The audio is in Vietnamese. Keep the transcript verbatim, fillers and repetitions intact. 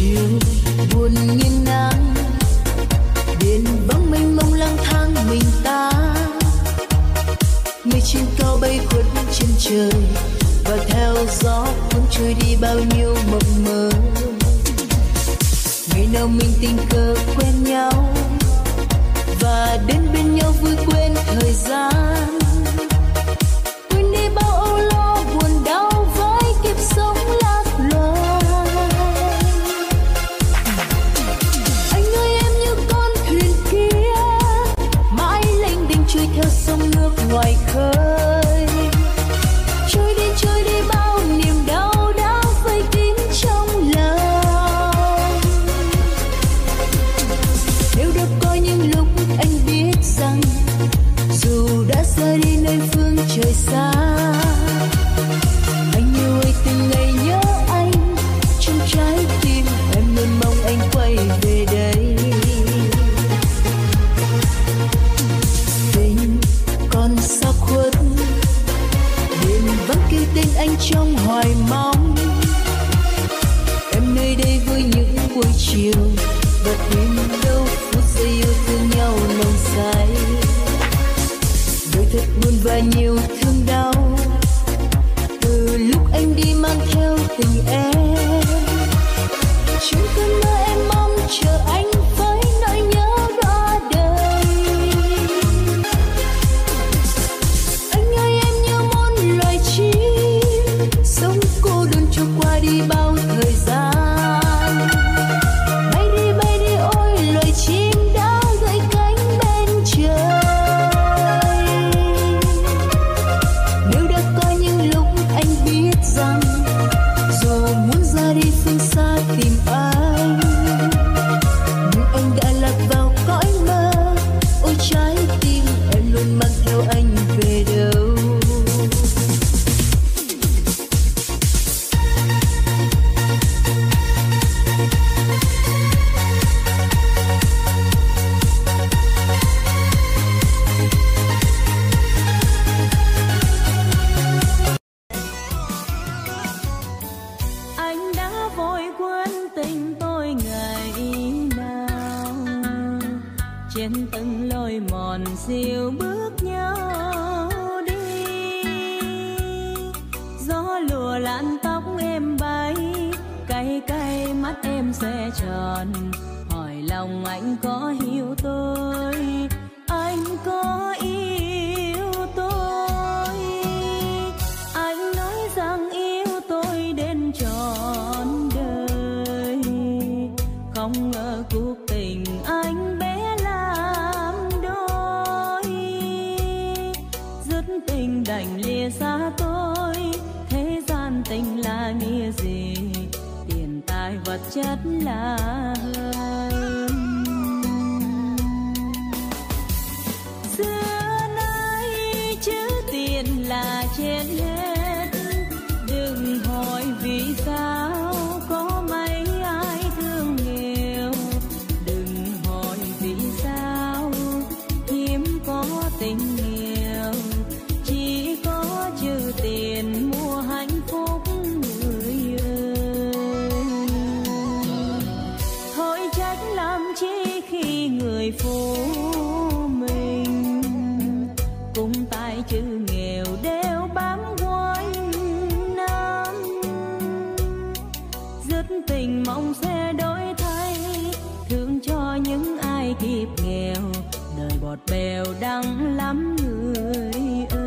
chiều buồn nghiêng nắng, biển vắng mênh mông lang thang mình ta. Mây trên cao bay khuất trên trời và theo gió cuốn trôi đi bao nhiêu mộng mơ. Ngày nào mình tình cờ quen nhau và đến bên nhau vui quên thời gian, quên đi bao âu lo buồn đau với kiếp sống lạc loài. Anh ơi em như con thuyền kia mãi lênh đênh trôi theo sông nước ngoài khơi, trôi đi trôi đi bao niềm đau đã vây kín trong lòng. Nếu được có những lúc anh biết rằng dù đã xa đi nơi phương trời xa, anh yêu ơi từng ngày nhớ anh, trong trái tim em luôn mong anh quay về đây. Tình còn xa khuất, đêm vắng kêu tên anh trong hoài mong. Em nơi đây với những buổi chiều và tìm đâu phút giây yêu thương nhau nồng say. Đời thật buồn và nhiều thương đau, từ lúc anh đi mang theo tình em. Trong cơn mơ em mong chờ anh với nỗi nhớ đọa đầy. Anh ơi em như muôn loài chim sống cô đơn cho qua đi bao thời gian. Bay đi bay đi ôi loài chim đã gãy cánh bên trời. Nếu đã có những lúc anh biết rằng dù muốn ra đi phương xa tìm anh, nhưng anh đã lạc vào cõi mơ. Ôi trái tim em luôn mang theo anh về đâu. Anh đã vội quên tình tôi ngày nào, trên từng lối mòn dìu bước nhau đi. Gió lùa làn tóc em bay, cay cay mắt em sẽ tròn. Hỏi lòng anh có hiểu tôi, anh có yêu tôi. Anh nói rằng yêu tôi đến trọn đời, không ngờ cuộc tình anh bé làm đôi. Dứt tình đành lìa xa tôi, thế gian tình là nghĩa gì, tiền tài vật chất là hơn. Xưa nay chữ tiền là trên hết, đừng hỏi vì sao có mấy ai thương nghèo. Đừng hỏi vì sao hiếm có tình nghèo, chỉ có chữ tiền mua hạnh phúc người ơi. Thôi trách làm chi khi người phụ mình cùng tay chữ nghèo đều bám quanh năm. Dứt tình mong sẽ đổi thay, thương cho những ai kịp nghèo. Đời bọt bèo đắng lắm người ơi.